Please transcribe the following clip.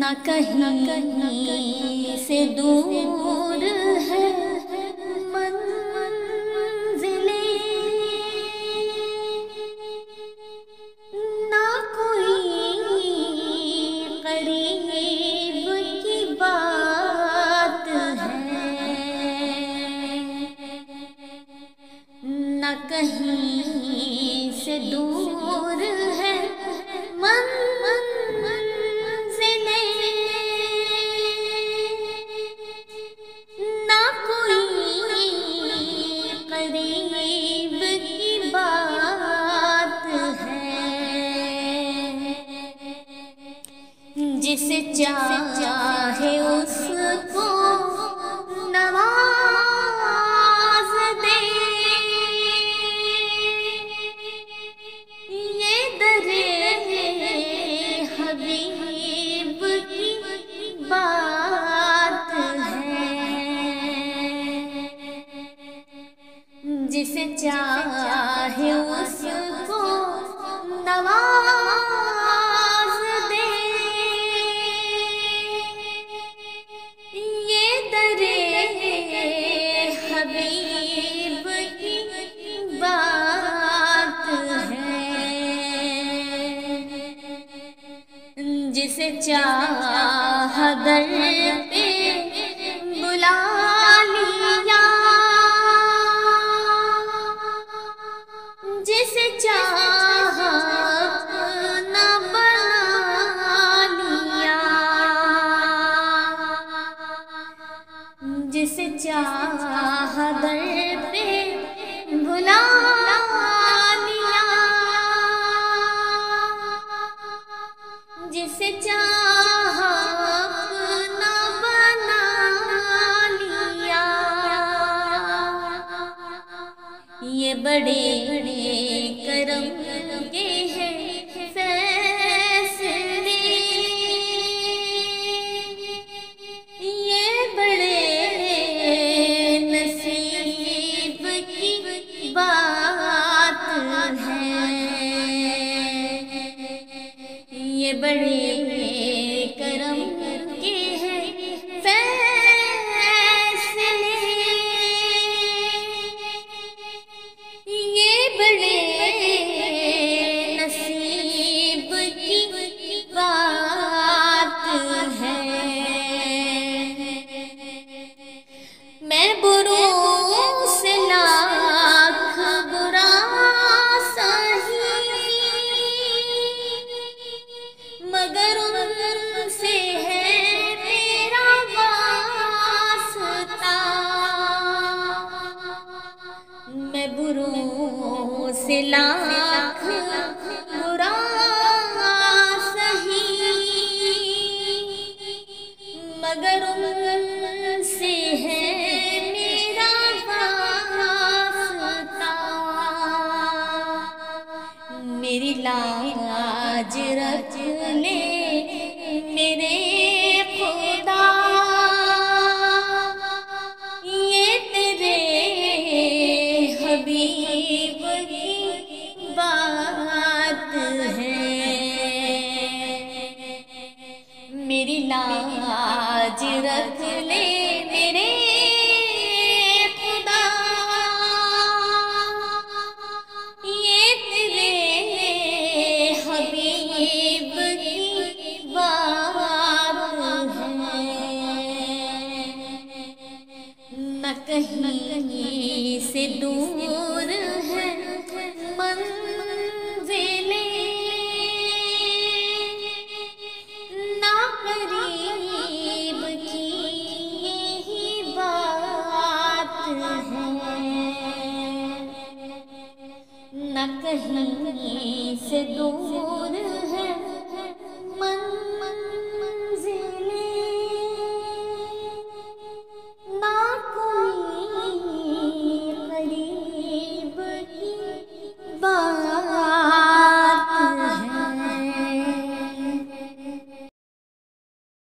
نہ کہیں سے دور ہے منزلیں، نہ کوئی قریب کی بات ہے، نہ کہیں سے دور ہے جسے چاہے اس کو نواز دے، یہ در حبیب کی بات ہے، جسے چاہے اس کو نواز دے، حبیب کی بات ہے، جسے چاہ در پہ بلا لیا، جسے چاہ اپنا بنا لیا، جسے چاہ در پہ بلا لیا، جسے چاہ اپنا بنا لیا، یہ بڑے کرم کے ہیں فیصلے، یہ بڑے نصیب کی بات ہے، یہ بڑے کرم کے ہیں فیصلے، یہ بڑے نصیب کی بات ہے، میں بروں سے لاکھ برا سہی، مگر ان سے ہے میرا واسطہ، میں بروں سے لاکھ برا سہی، مگر ان سے ہے میرا واسطہ، میری لاج رکھ لے میرے خدا، یہ تیرے حبیب کی بات ہے، میری لاج رکھ لے میرے خدا، یہ تیرے حبیب کی بات ہے، نہ کہیں سے دور ہے منزلیں، نہ قریب کی یہی بات ہے، نہ کہیں سے دور